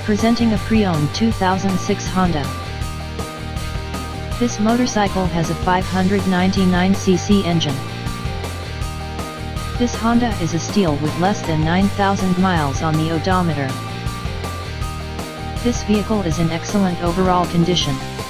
Presenting a pre-owned 2006 Honda. This motorcycle has a 599cc engine. This Honda is a steal with less than 9,000 miles on the odometer. This vehicle is in excellent overall condition.